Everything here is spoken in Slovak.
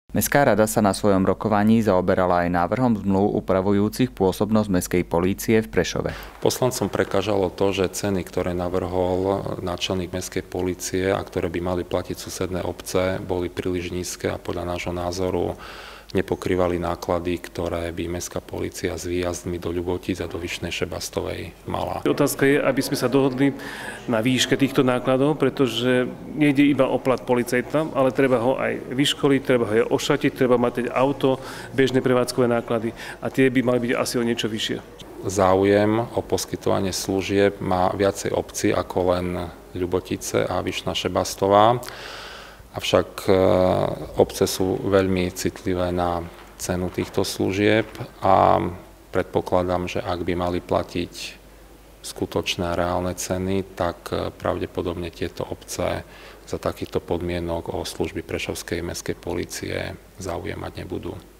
Mestská rada sa na svojom rokovaní zaoberala aj návrhom zmluv upravujúcich pôsobnosť mestskej polície v Prešove. Poslancom prekážalo to, že ceny, ktoré navrhol náčelník mestskej polície a ktoré by mali platiť susedné obce, boli príliš nízke a podľa nášho názoru nepokrývali náklady, ktoré by mestská polícia s výjazdmi do Ľubotíc a do Vyšnej Šebastovej mala. Otázka je, aby sme sa dohodli na výške týchto nákladov, pretože nejde iba o plat policajta, ale treba ho aj vyškoliť, treba ho aj ošatiť, treba mať auto, bežné prevádzkové náklady a tie by mali byť asi o niečo vyššie. Záujem o poskytovanie služieb má viacej obcí ako len Ľubotice a Vyšná Šebastová. Avšak obce sú veľmi citlivé na cenu týchto služieb a predpokladám, že ak by mali platiť skutočné reálne ceny, tak pravdepodobne tieto obce za takýchto podmienok o služby prešovskej mestskej polície záujem mať nebudú.